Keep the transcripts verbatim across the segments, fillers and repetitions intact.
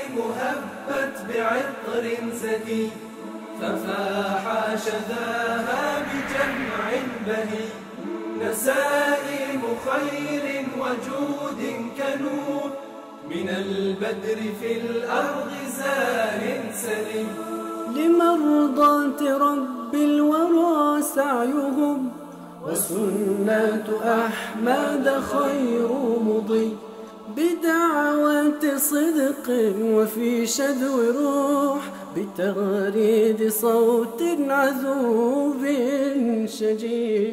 هبت بعطر زكي ففاح شذاها بجمع بهي نسائم خير وجود كنور من البدر في الأرض زار سلي لمرضاة رب الورى سعيهم وسنة أحمد خير مضي بدعوة صدق وفي شدو روح بتغريد صوت عذوب شجي.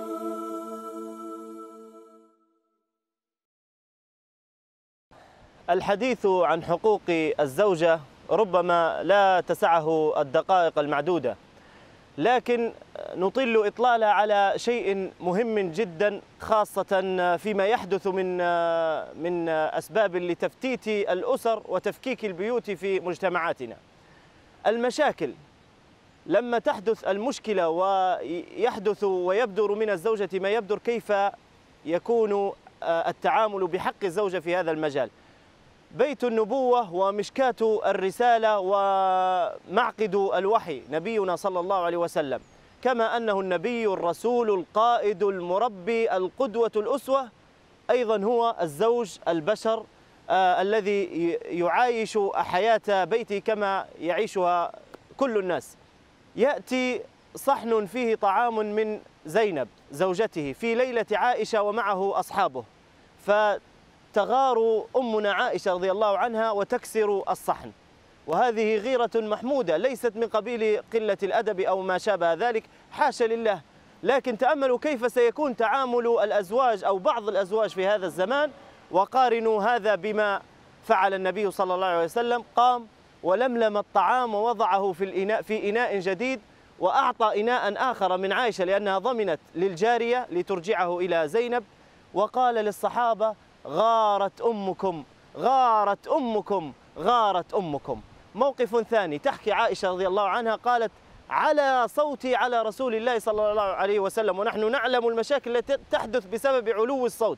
الحديث عن حقوق الزوجة ربما لا تسعه الدقائق المعدودة، لكن نطل إطلالها على شيء مهم جدا، خاصة فيما يحدث من من أسباب لتفتيت الأسر وتفكيك البيوت في مجتمعاتنا. المشاكل لما تحدث المشكلة ويحدث ويبدر من الزوجة ما يبدر، كيف يكون التعامل بحق الزوجة في هذا المجال؟ بيت النبوة ومشكاة الرسالة ومعقد الوحي نبينا صلى الله عليه وسلم، كما أنه النبي الرسول القائد المربي القدوة الأسوة، أيضا هو الزوج البشر آه الذي يعايش حياة بيته كما يعيشها كل الناس. يأتي صحن فيه طعام من زينب زوجته في ليلة عائشة ومعه أصحابه، ف تغار أمنا عائشة رضي الله عنها وتكسر الصحن، وهذه غيرة محمودة ليست من قبيل قلة الأدب أو ما شابه ذلك، حاشا لله. لكن تأملوا كيف سيكون تعامل الأزواج أو بعض الأزواج في هذا الزمان، وقارنوا هذا بما فعل النبي صلى الله عليه وسلم. قام ولملم الطعام ووضعه في الإناء في إناء جديد، وأعطى إناء آخر من عائشة لأنها ضمنت للجارية لترجعه إلى زينب، وقال للصحابة: غارت أمكم غارت أمكم غارت أمكم. موقف ثاني، تحكي عائشة رضي الله عنها قالت: على صوتي على رسول الله صلى الله عليه وسلم، ونحن نعلم المشاكل التي تحدث بسبب علو الصوت،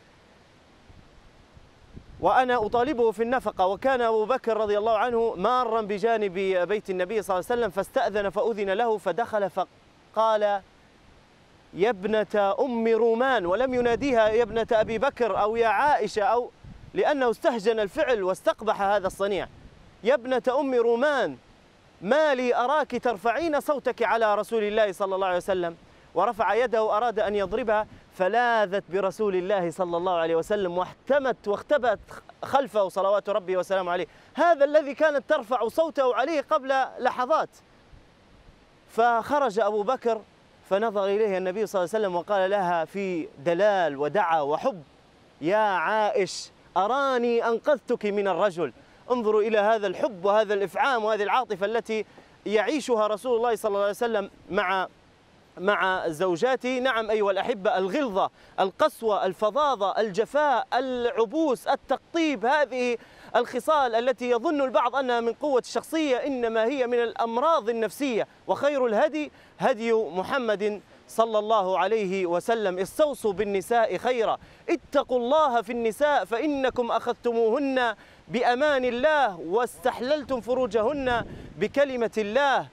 وأنا أطالبه في النفقة. وكان أبو بكر رضي الله عنه مارا بجانب بيت النبي صلى الله عليه وسلم فاستأذن فأذن له، فدخل فقال: يا ابنة أم رومان، ولم يناديها يا ابنة أبي بكر أو يا عائشة، أو لأنه استهجن الفعل واستقبح هذا الصنيع. يا ابنة أم رومان، ما لي أراك ترفعين صوتك على رسول الله صلى الله عليه وسلم. ورفع يده أراد أن يضربها، فلاذت برسول الله صلى الله عليه وسلم واحتمت واختبأت خلفه صلوات ربي وسلامه عليه، هذا الذي كانت ترفع صوته عليه قبل لحظات. فخرج أبو بكر فنظر إليه النبي صلى الله عليه وسلم وقال لها في دلال ودعا وحب: يا عائش، أراني أنقذتك من الرجل. انظروا إلى هذا الحب وهذا الإفعام وهذه العاطفة التي يعيشها رسول الله صلى الله عليه وسلم مع مع زوجاته. نعم أيها الأحبة، الغلظة، القسوة، الفظاظة، الجفاء، العبوس، التقطيب، هذه الخصال التي يظن البعض أنها من قوة الشخصية، إنما هي من الأمراض النفسية. وخير الهدي هدي محمد صلى الله عليه وسلم. استوصوا بالنساء خيرا، اتقوا الله في النساء فإنكم أخذتموهن بأمان الله واستحللتم فروجهن بكلمة الله.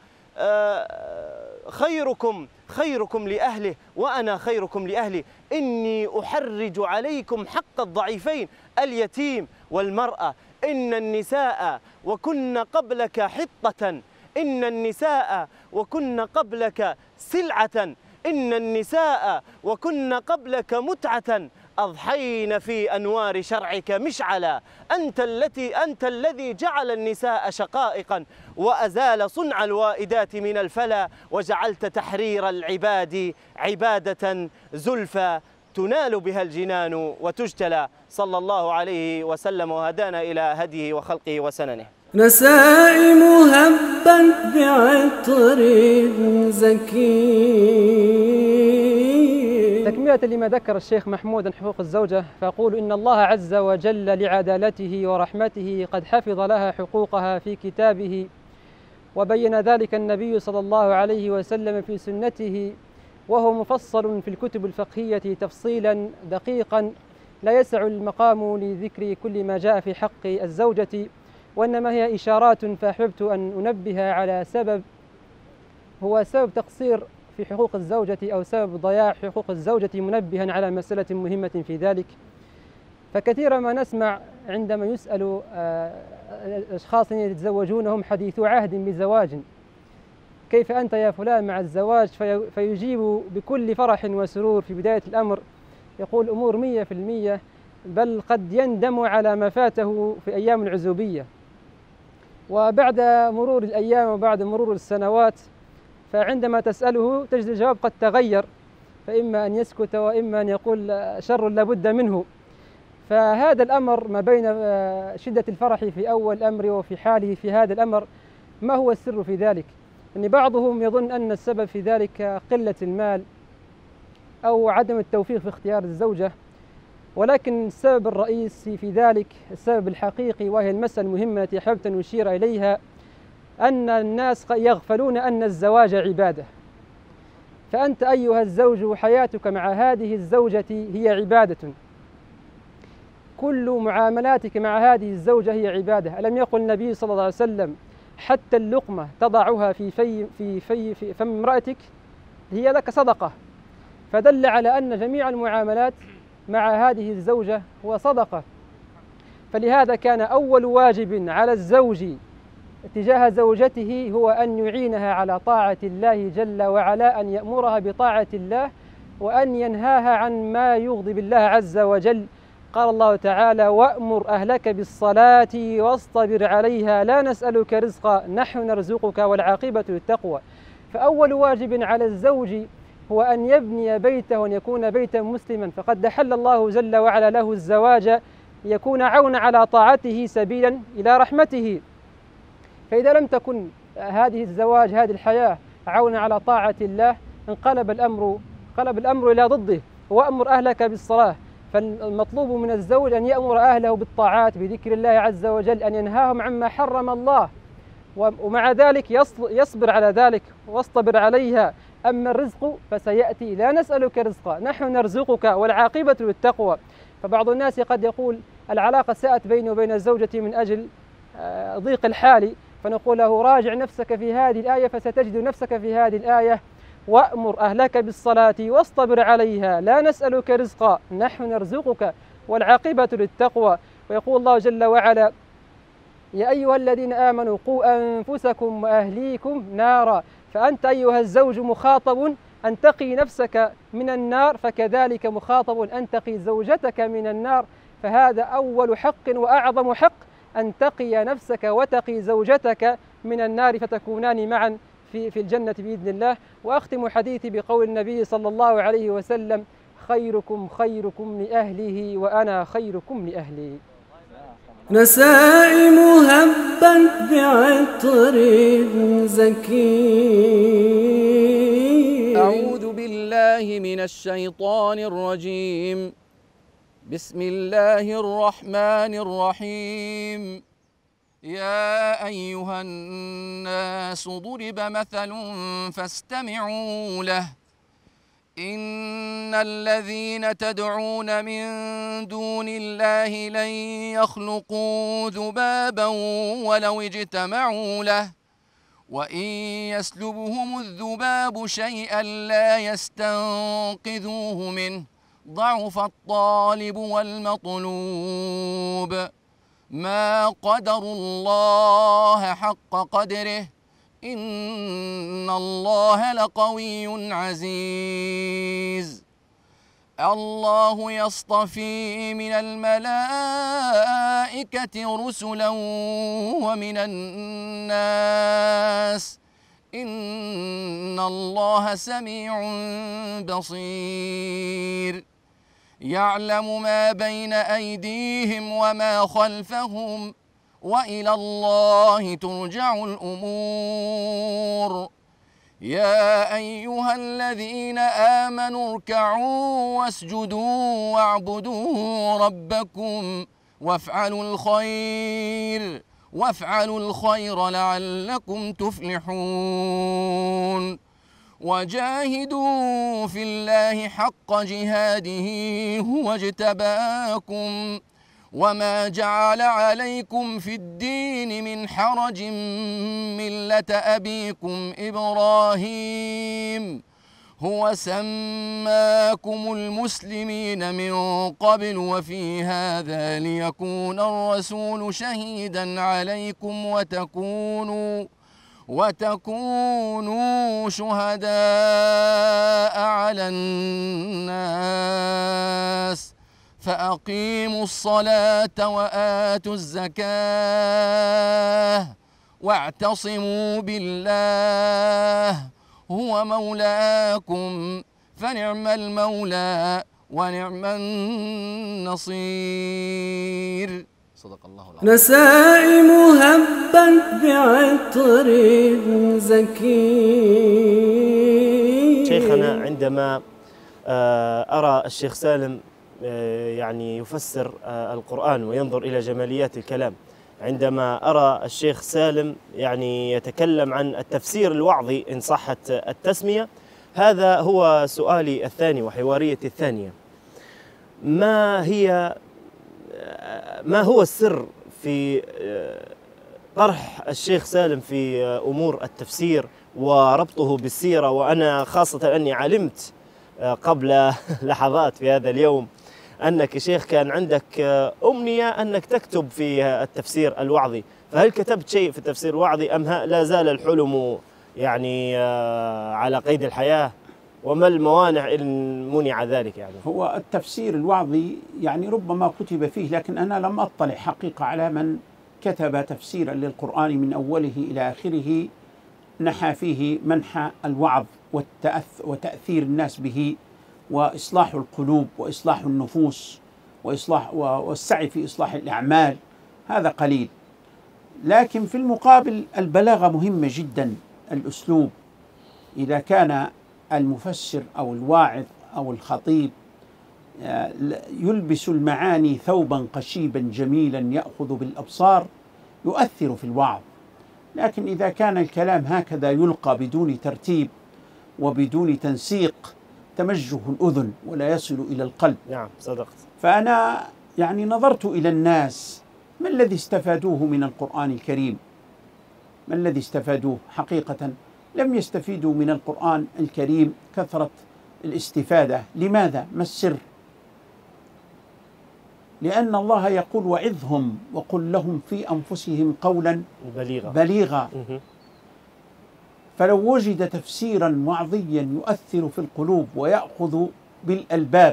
خيركم خيركم لأهله وأنا خيركم لأهلي، إني أحرج عليكم حق الضعيفين اليتيم والمرأة. إن النساء وكن قبلك حطة، إن النساء وكن قبلك سلعة، إن النساء وكن قبلك متعة، أضحين في أنوار شرعك مشعلا. أنت التي أنت الذي جعل النساء شقائقا وأزال صنع الوائدات من الفلا، وجعلت تحرير العباد عبادة زلفى تنال بها الجنان وتجتلى، صلى الله عليه وسلم وهدانا إلى هديه وخلقه وسننه. نسائم هبت بعطر زكي. تكملة لما ذكر الشيخ محمود عن حقوق الزوجة، فأقول إن الله عز وجل لعدالته ورحمته قد حفظ لها حقوقها في كتابه، وبين ذلك النبي صلى الله عليه وسلم في سنته، وهو مفصل في الكتب الفقهية تفصيلا دقيقا لا يسع المقام لذكر كل ما جاء في حق الزوجة. وإنما هي إشارات، فأحببت أن أنبه على سبب هو سبب تقصير في حقوق الزوجة أو سبب ضياع حقوق الزوجة، منبها على مسألة مهمة في ذلك. فكثيرا ما نسمع عندما يسأل الأشخاص يتزوجونهم حديثو عهد بزواج، كيف أنت يا فلان مع الزواج؟ فيجيب بكل فرح وسرور في بداية الأمر، يقول أمور مية في المية، بل قد يندم على ما فاته في أيام العزوبية. وبعد مرور الأيام وبعد مرور السنوات، فعندما تسأله تجد الجواب قد تغير، فإما أن يسكت وإما أن يقول شر لابد منه. فهذا الأمر ما بين شدة الفرح في أول الأمر وفي حاله في هذا الأمر، ما هو السر في ذلك؟ أن بعضهم يظن أن السبب في ذلك قلة المال أو عدم التوفيق في اختيار الزوجة، ولكن السبب الرئيسي في ذلك، السبب الحقيقي، وهي المسألة المهمة التي أحببت أن أشير إليها، أن الناس يغفلون أن الزواج عبادة. فأنت أيها الزوج حياتك مع هذه الزوجة هي عبادة، كل معاملاتك مع هذه الزوجة هي عبادة. ألم يقل النبي صلى الله عليه وسلم حتى اللقمة تضعها في في في في, في فم امرأتك هي لك صدقة؟ فدل على أن جميع المعاملات مع هذه الزوجة هو صدقة. فلهذا كان أول واجب على الزوج تجاه زوجته هو أن يعينها على طاعة الله جل وعلا، أن يأمرها بطاعة الله وأن ينهاها عن ما يغضب الله عز وجل. قال الله تعالى: وأمر أهلك بالصلاة واصطبر عليها لا نسألك رزقا نحن نرزقك والعاقبة للتقوى. فأول واجب على الزوج هو أن يبني بيته وأن يكون بيتا مسلما، فقد أحل الله جل وعلا له الزواج يكون عون على طاعته سبيلا إلى رحمته. فإذا لم تكن هذه الزواج هذه الحياة عون على طاعة الله، انقلب الأمر انقلب الأمر إلى ضده. وأمر أهلك بالصلاة، فالمطلوب من الزوج أن يأمر أهله بالطاعات بذكر الله عز وجل، أن ينهاهم عما حرم الله، ومع ذلك يصبر على ذلك واصطبر عليها. أما الرزق فسيأتي، لا نسألك رزقا نحن نرزقك والعاقبة للتقوى. فبعض الناس قد يقول العلاقة ساءت بيني وبين زوجتي من أجل ضيق الحال، فنقول له راجع نفسك في هذه الآية فستجد نفسك في هذه الآية: وأمر أهلك بالصلاة واصطبر عليها لا نسألك رزقا نحن نرزقك والعاقبة للتقوى. ويقول الله جل وعلا: يا أيها الذين آمنوا قوا أنفسكم وأهليكم نارا. فأنت أيها الزوج مخاطب أن تقي نفسك من النار، فكذلك مخاطب أن تقي زوجتك من النار. فهذا أول حق وأعظم حق، أن تقي نفسك وتقي زوجتك من النار، فتكونان معا في في الجنة بإذن الله. وأختم حديثي بقول النبي صلى الله عليه وسلم: خيركم خيركم لأهله وأنا خيركم لأهلي. نسائم هبت بعطر زكي. أعوذ بالله من الشيطان الرجيم. بسم الله الرحمن الرحيم. يا أيها الناس ضرب مثل فاستمعوا له. إن الذين تدعون من دون الله لن يخلقوا ذبابا ولو اجتمعوا له وإن يسلبهم الذباب شيئا لا يستنقذوه منه ضعف الطالب والمطلوب. ما قدروا الله حق قدره إن الله لقوي عزيز. الله يصطفي من الملائكة رسلا ومن الناس إن الله سميع بصير. يعلم ما بين أيديهم وما خلفهم وإلى الله ترجع الأمور. يا أيها الذين آمنوا اركعوا واسجدوا واعبدوا ربكم وافعلوا الخير وافعلوا الخير لعلكم تفلحون. وجاهدوا في الله حق جهاده هو اجتباكم وما جعل عليكم في الدين من حرج ملة أبيكم إبراهيم هو سماكم المسلمين من قبل وفي هذا ليكون الرسول شهيدا عليكم وتكونوا وتكونوا شهداء على الناس فأقيموا الصلاة وآتوا الزكاة واعتصموا بالله هو مولاكم فنعم المولى ونعم النصير. صدق الله العظيم. نسائم هبت بعطر زكي. شيخنا، عندما أرى الشيخ سالم يعني يفسر القرآن وينظر إلى جماليات الكلام، عندما أرى الشيخ سالم يعني يتكلم عن التفسير الوعظي إن صحت التسمية، هذا هو سؤالي الثاني وحواريتي الثانية. ما هي ما هو السر في طرح الشيخ سالم في أمور التفسير وربطه بالسيرة؟ وأنا خاصة أني علمت قبل لحظات في هذا اليوم أنك شيخ كان عندك أمنية أنك تكتب في التفسير الوعظي، فهل كتبت شيء في التفسير الوعظي أم لا زال الحلم يعني على قيد الحياة؟ وما الموانع إن منع ذلك؟ يعني هو التفسير الوعظي يعني ربما كتب فيه، لكن أنا لم أطلع حقيقة على من كتب تفسيرا للقرآن من أوله إلى آخره نحى فيه منحى الوعظ وتأثير الناس به وإصلاح القلوب وإصلاح النفوس وإصلاح والسعي في إصلاح الأعمال، هذا قليل. لكن في المقابل البلاغة مهمة جدا، الأسلوب. إذا كان المفسر أو الواعظ أو الخطيب يلبس المعاني ثوبا قشيبا جميلا يأخذ بالأبصار يؤثر في الوعظ. لكن إذا كان الكلام هكذا يلقى بدون ترتيب وبدون تنسيق تمجه الأذن ولا يصل إلى القلب. نعم صدقت. فأنا يعني نظرت إلى الناس، ما الذي استفادوه من القرآن الكريم؟ ما الذي استفادوه؟ حقيقة لم يستفيدوا من القرآن الكريم كثرة الاستفادة. لماذا؟ ما السر؟ لأن الله يقول وعظهم وقل لهم في أنفسهم قولا بليغا, بليغا. فلو وجد تفسيرا وعظيا يؤثر في القلوب ويأخذ بالألباب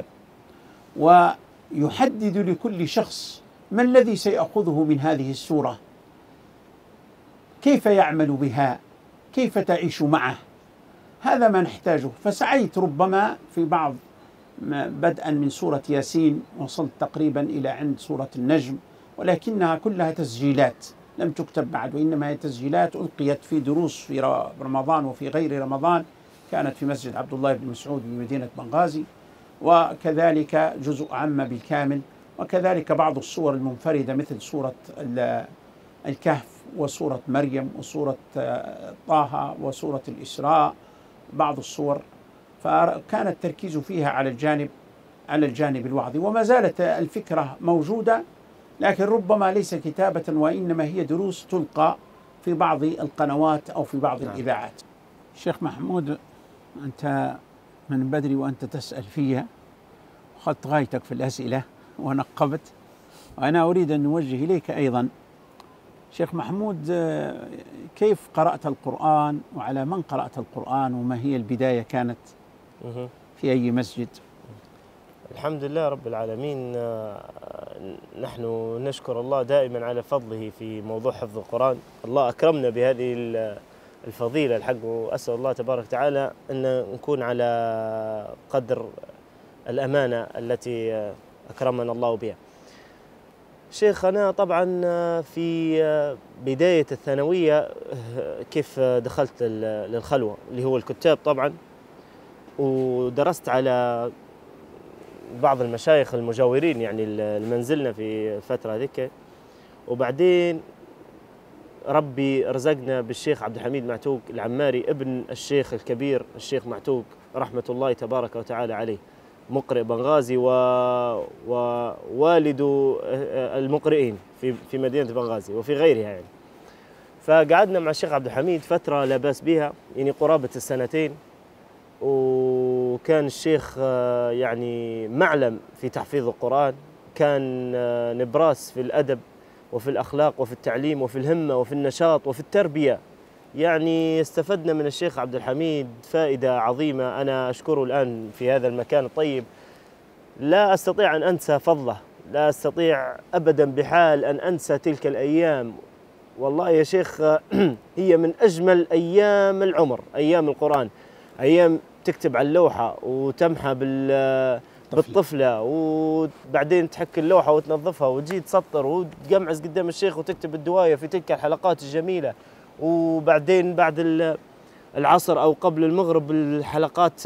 ويحدد لكل شخص ما الذي سيأخذه من هذه السورة، كيف يعمل بها، كيف تعيش معه، هذا ما نحتاجه. فسعيت ربما في بعض بدءا من سورة ياسين وصلت تقريبا إلى عند سورة النجم، ولكنها كلها تسجيلات لم تكتب بعد، وإنما هي تسجيلات ألقيت في دروس في رمضان وفي غير رمضان، كانت في مسجد عبد الله بن مسعود بمدينة بنغازي، وكذلك جزء عام بالكامل، وكذلك بعض الصور المنفردة مثل سورة الكهف وسورة مريم وسورة طه وسورة الإسراء، بعض الصور. فكان التركيز فيها على الجانب على الجانب الوعظي، وما زالت الفكرة موجودة، لكن ربما ليس كتابة وإنما هي دروس تلقى في بعض القنوات أو في بعض الإذاعات. شيخ محمود، أنت من بدري وأنت تسأل فيها وأخذت غايتك في الأسئلة ونقبت، وأنا أريد أن نوجه إليك أيضا. شيخ محمود، كيف قرأت القرآن وعلى من قرأت القرآن وما هي البداية كانت في أي مسجد؟ الحمد لله رب العالمين، نحن نشكر الله دائما على فضله في موضوع حفظ القرآن. الله أكرمنا بهذه الفضيلة الحق، وأسأل الله تبارك وتعالى أن نكون على قدر الأمانة التي أكرمنا الله بها. شيخ، أنا طبعا في بداية الثانوية كيف دخلت للخلوة اللي هو الكتاب طبعا، ودرست على بعض المشايخ المجاورين يعني المنزلنا في الفترة هذيك، وبعدين ربي رزقنا بالشيخ عبد الحميد معتوق العماري ابن الشيخ الكبير الشيخ معتوق رحمة الله تبارك وتعالى عليه. مقرئ بنغازي ووالد المقرئين في في مدينة بنغازي وفي غيرها يعني. فقعدنا مع الشيخ عبد الحميد فترة لا بأس بها، يعني قرابة السنتين، وكان الشيخ يعني معلم في تحفيظ القرآن، كان نبراس في الأدب وفي الأخلاق وفي التعليم وفي الهمة وفي النشاط وفي التربية. يعني استفدنا من الشيخ عبد الحميد فائدة عظيمة، أنا أشكره الآن في هذا المكان الطيب. لا أستطيع أن أنسى فضله، لا أستطيع أبدا بحال أن أنسى تلك الأيام. والله يا شيخ هي من أجمل أيام العمر، أيام القرآن، أيام تكتب على اللوحة وتمحى بال بالطفلة، وبعدين تحك اللوحة وتنظفها وتجي تسطر وتقمعز قدام الشيخ وتكتب الدواية في تلك الحلقات الجميلة. وبعدين بعد العصر أو قبل المغرب الحلقات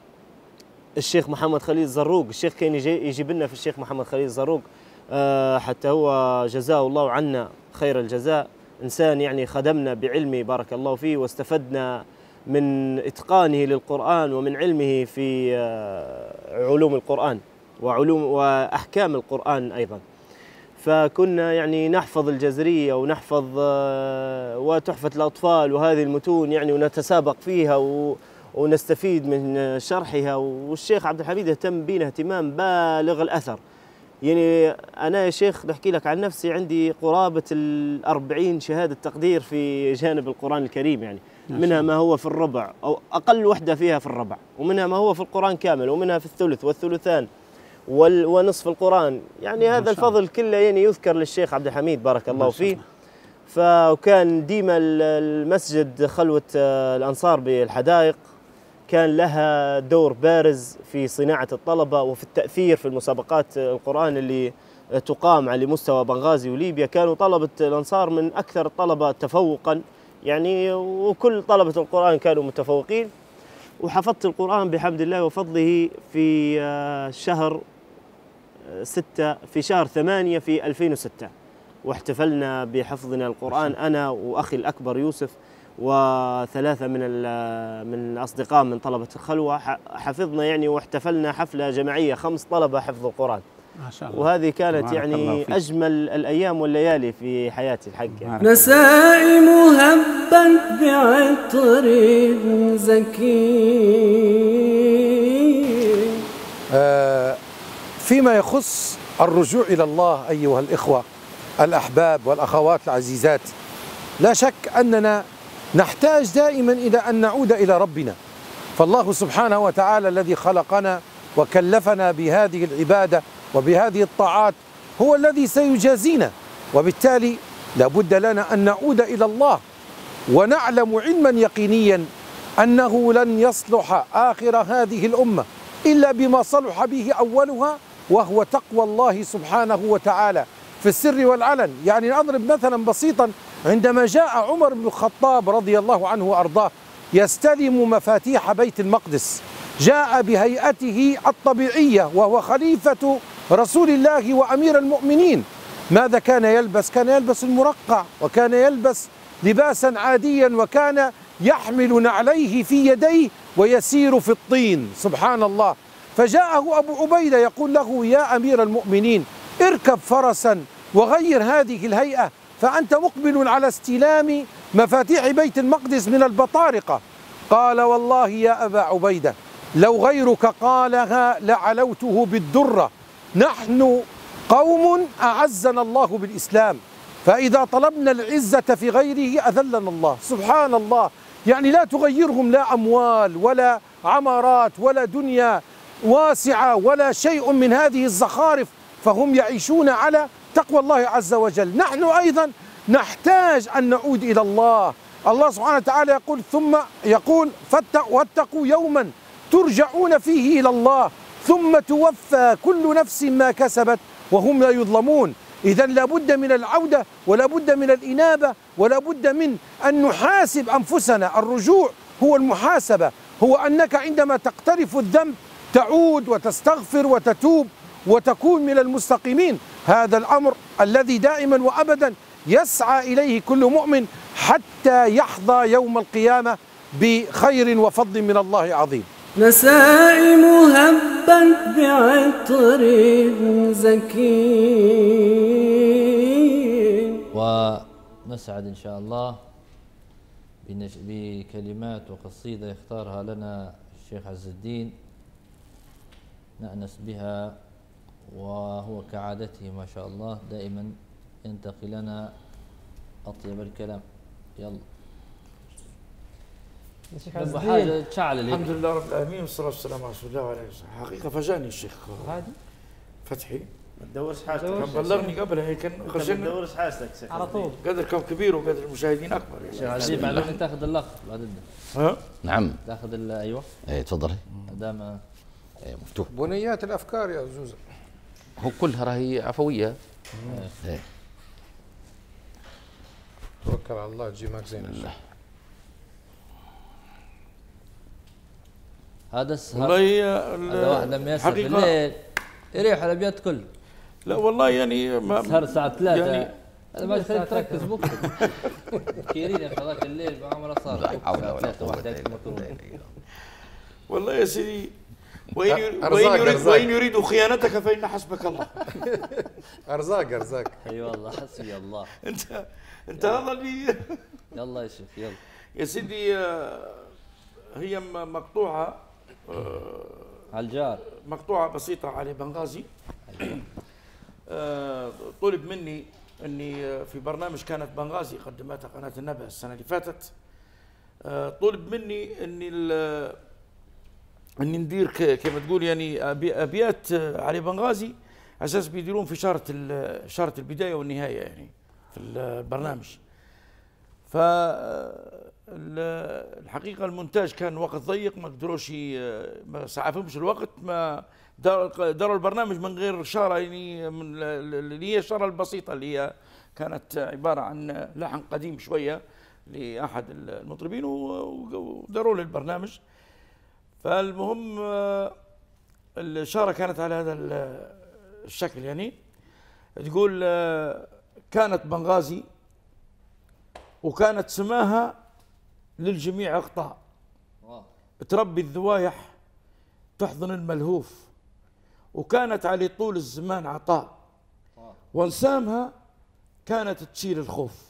الشيخ محمد خليل الزروق، الشيخ كان يجيب لنا في الشيخ محمد خليل الزروق حتى هو جزاه الله عنا خير الجزاء، إنسان يعني خدمنا بعلمه بارك الله فيه، واستفدنا من إتقانه للقرآن ومن علمه في علوم القرآن وعلوم وأحكام القرآن أيضا. فكنا يعني نحفظ الجزرية ونحفظ وتحفة الأطفال وهذه المتون يعني، ونتسابق فيها ونستفيد من شرحها. والشيخ عبد الحميد اهتم بنا اهتمام بالغ الأثر. يعني أنا يا شيخ نحكي لك عن نفسي، عندي قرابة الأربعين شهادة تقدير في جانب القرآن الكريم، يعني منها ما هو في الربع أو أقل وحدة فيها في الربع، ومنها ما هو في القرآن كامل، ومنها في الثلث والثلثان ونصف القرآن. يعني هذا الفضل كله يعني يذكر للشيخ عبد الحميد بارك الله فيه. فكان ديما المسجد خلوة الأنصار بالحدائق كان لها دور بارز في صناعة الطلبة وفي التأثير في المسابقات القرآن اللي تقام على مستوى بنغازي وليبيا. كانوا طلبة الأنصار من أكثر الطلبة تفوقا يعني، وكل طلبة القرآن كانوا متفوقين. وحفظت القرآن بحمد الله وفضله في شهر ستة في شهر ثمانية في ألفين وستة، واحتفلنا بحفظنا القرآن أنا وأخي الأكبر يوسف وثلاثة من من الأصدقاء من طلبة الخلوة، حفظنا يعني واحتفلنا حفلة جماعية خمس طلبة حفظ القرآن ما شاء الله. وهذه كانت يعني أجمل الأيام والليالي في حياتي الحق يعني. نسائم هبت بعطر زكي. آه فيما يخص الرجوع إلى الله أيها الإخوة الأحباب والأخوات العزيزات، لا شك أننا نحتاج دائما إلى أن نعود إلى ربنا. فالله سبحانه وتعالى الذي خلقنا وكلفنا بهذه العبادة وبهذه الطاعات هو الذي سيجازينا، وبالتالي لابد لنا أن نعود إلى الله، ونعلم علما يقينيا أنه لن يصلح آخر هذه الأمة إلا بما صلح به أولها، وهو تقوى الله سبحانه وتعالى في السر والعلن. يعني نضرب مثلا بسيطا، عندما جاء عمر بن الخطاب رضي الله عنه وأرضاه يستلم مفاتيح بيت المقدس، جاء بهيئته الطبيعية وهو خليفة رسول الله وأمير المؤمنين. ماذا كان يلبس؟ كان يلبس المرقع، وكان يلبس لباسا عاديا، وكان يحمل نعليه في يديه ويسير في الطين. سبحان الله. فجاءه أبو عبيدة يقول له: يا أمير المؤمنين اركب فرسا وغير هذه الهيئة، فأنت مقبل على استلام مفاتيح بيت المقدس من البطارقة. قال: والله يا أبا عبيدة لو غيرك قالها لعلوته بالدرة. نحن قوم أعزنا الله بالإسلام، فإذا طلبنا العزة في غيره أذلنا الله. سبحان الله. يعني لا تغيرهم لا أموال ولا عمارات ولا دنيا واسعة ولا شيء من هذه الزخارف، فهم يعيشون على تقوى الله عز وجل. نحن أيضا نحتاج أن نعود إلى الله. الله سبحانه وتعالى يقول ثم يقول واتقوا يوما ترجعون فيه إلى الله ثم توفى كل نفس ما كسبت وهم لا يظلمون. إذا لابد من العودة ولابد من الإنابة ولابد من أن نحاسب أنفسنا. الرجوع هو المحاسبة، هو أنك عندما تقترف الذنب تعود وتستغفر وتتوب وتكون من المستقيمين. هذا الأمر الذي دائما وأبدا يسعى إليه كل مؤمن حتى يحظى يوم القيامة بخير وفضل من الله عظيم. نسائم هبت بعطر زكي. ونسعد إن شاء الله بكلمات وقصيدة يختارها لنا الشيخ عز الدين نأنس بها، وهو كعادته ما شاء الله دائما ينتقي لنا أطيب الكلام. يلا حاجة تشعل. الحمد لله رب العالمين والصلاة والسلام على رسول الله وعلى آله وصحبه. حقيقة فاجأني الشيخ فتحي، ما تدورش حاجتك، كان بلغني قبل هيك كان ما تدورش حاجتك على طول. قدر كم كبير وقدر المشاهدين أكبر. شيخ عزيز معلومة تاخذ اللقب بعد ها؟ نعم تاخذ ايوه ايه تفضلي. دام ايه مفتوح. بنيات الافكار يا زوزة هو كلها راهي عفويه. ايه توكل على الله تجي معك زين. الله هذا السهر والله هذا واحد لما يسهر بالليل يريح الابيات كله. لا والله يعني ما سهر الساعة ثلاثة يعني هذا ما يخليك تركز بكره. كيرين يا هذاك الليل ما عمره صار. لا حول ولا قوه الا بالله. والله يا سيدي وإن يريد, أرزاق وإن يريد, أرزاق. وإن يريد خيانتك فإن حسبك الله. ارزاق ارزاق. اي والله حسبي الله. انت انت هذا اللي يلا يا شيخ يلا يا سيدي. هي مقطوعة على الجار، مقطوعة بسيطة على بنغازي. طلب مني اني في برنامج كانت بنغازي قدمتها قناة النبأ السنة اللي فاتت، طلب مني اني اني ندير كما تقول يعني ابيات علي بنغازي على اساس بيديرون في شارة شارة البداية والنهاية يعني في البرنامج. ف الحقيقة المونتاج كان وقت ضيق، ما قدروش ما سعفهمش الوقت، ما داروا البرنامج من غير شارة يعني من اللي هي الشارة البسيطة اللي هي كانت عبارة عن لحن قديم شوية لأحد المطربين وداروا له البرنامج. فالمهم الشارة كانت على هذا الشكل يعني تقول كانت بنغازي وكانت سماها للجميع اقطاع، تربي الذوايح تحضن الملهوف، وكانت على طول الزمان عطاء، وانسامها كانت تشيل الخوف،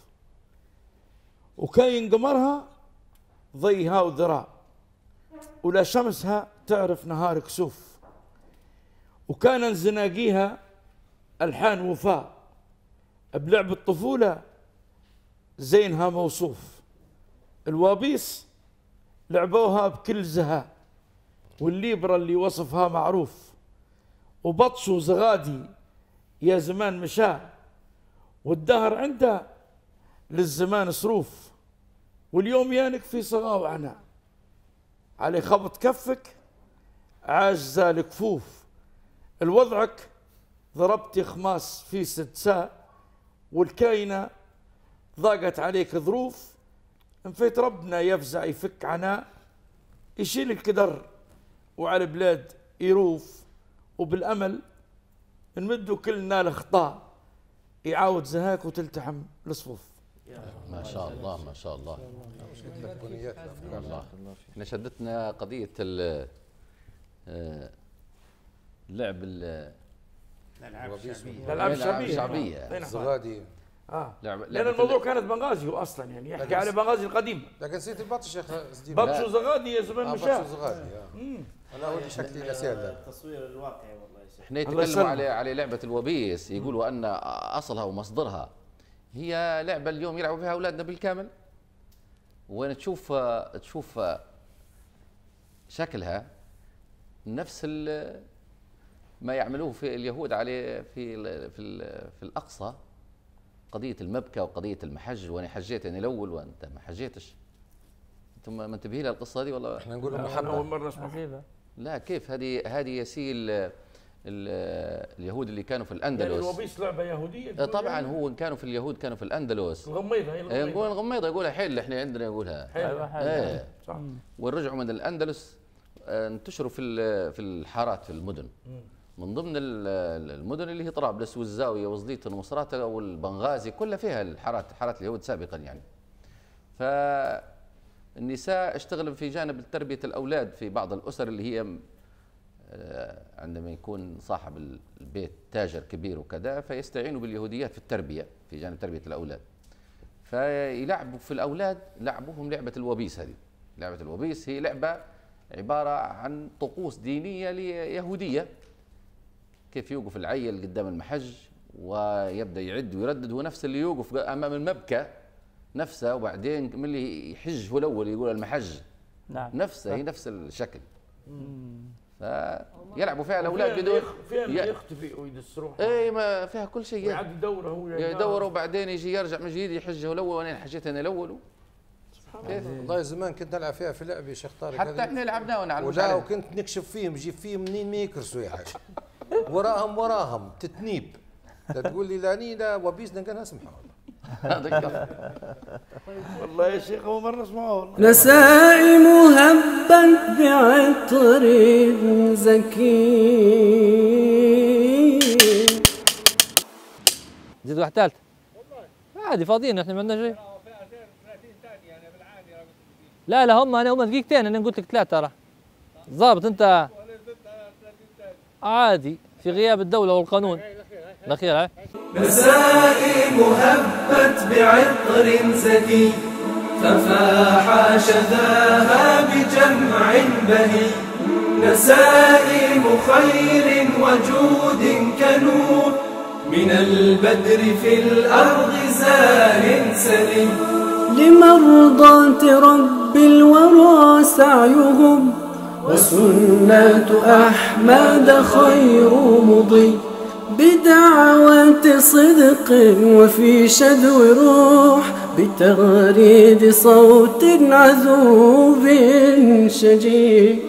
وكاين قمرها ضيها وذراع، ولا شمسها تعرف نهار كسوف، وكان زناقيها ألحان وفاء، بلعب الطفولة زينها موصوف، الوابيس لعبوها بكل زهاء، والليبرا اللي وصفها معروف، وبطش وزغادي يا زمان مشاه، والدهر عنده للزمان صروف، واليوم يانك في صغا وعناء، علي خبط كفك عاجزة الكفوف، الوضعك ضربتي خماس في سدساء، والكاينة ضاقت عليك ظروف، انفيت ربنا يفزع يفك عناء، يشيل الكدر وعلى البلاد يروف، وبالأمل نمدوا كلنا الأخطاء، يعاود زهاك وتلتحم الصفوف. ما شاء الله ما شاء الله. الله احنا شدتنا قضية اللعب الألعاب الشعبية. الألعاب الشعبية الزغادي. اه لعب لأن الموضوع كانت بنغازي أصلا يعني يحكي على بنغازي القديمة. لكن نسيت البطش يا اخي. بطش وزغادي يا زمان مشاه. بطش وزغادي انا اول شكلي نسيت التصوير الواقعي والله يا شيخ. احنا يتكلموا على على لعبة الوبيس، يقولوا أن أصلها ومصدرها هي لعبة اليوم يلعبوا فيها أولادنا بالكامل، وين تشوف تشوف شكلها نفس ما يعملوه في اليهود عليه في في في الأقصى، قضية المبكى وقضية المحج، وأنا حجيت أنا الأول وأنت ما حجيتش. أنتم ما انتبهين للقصة دي والله؟ احنا نقول محبة. أول مرة نسمعها. لا كيف هذه هذه يسيل اليهود اللي كانوا في الأندلس. يعني الوبيس لعبة يهودية طبعا يعني؟ هو كانوا في اليهود كانوا في الأندلس. الغميضة هي الغميضة. نقول الغميضة يقولها حل، احنا عندنا يقولها حل. ايه صح. ورجعوا من الأندلس انتشروا في في الحارات في المدن. من ضمن المدن اللي هي طرابلس والزاويه وزليطن ومصراتة والبنغازي كلها فيها الحارات حارات اليهود سابقا يعني. ف النساء اشتغلوا في جانب تربية الأولاد في بعض الأسر اللي هي عندما يكون صاحب البيت تاجر كبير وكذا، فيستعينوا باليهوديات في التربية في جانب تربية الأولاد، فيلعبوا في الأولاد لعبوهم لعبة الوبيس. هذه لعبة الوبيس هي لعبة عبارة عن طقوس دينية يهودية، كيف يوقف العيل قدام المحج ويبدأ يعد ويردد، هو نفس اللي يوقف أمام المبكى نفسه، وبعدين من اللي يحج هو الأول يقول المحج. نعم. نفسه هي نفس الشكل. فيلعبوا فيها الاولاد بدون فيها اللي يختفي ويدسروها. اي ما فيها كل شيء، يعد يدوره هو يدوره وبعدين يجي يرجع من جديد يحجه الاول، وانا حجيت انا الاول. كيف والله زمان كنت نلعب فيها في لعب يا شيخ طارق، حتى احنا لعبناها وانا على ولا وكنت نكشف فيهم نجيب فيهم منين ما يكرسوا يا حاج وراهم وراهم تتنيب، لا تقول لي لا ني لا وبيسنا كان اسمحها والله يا شيخ أول مرة نسمعه والله. نسائم هبت بعطر زكي. زيد واحد ثالث عادي فاضيين احنا ما لنا شيء. لا لا هم انا هم دقيقتين، انا قلت لك ثلاثة ترى ضابط انت عادي في غياب الدولة والقانون. الأخير ها نسائم هبت بعطر زكي ففاح شذاها بجمع بهي. نسائم خير وجود كنور من البدر في الأرض زار سلي. لمرضاة رب الورى سعيهم وسنة أحمد خير مضي. بدعوة صدق وفي شذو روح بتغريد صوت عذوب شجي.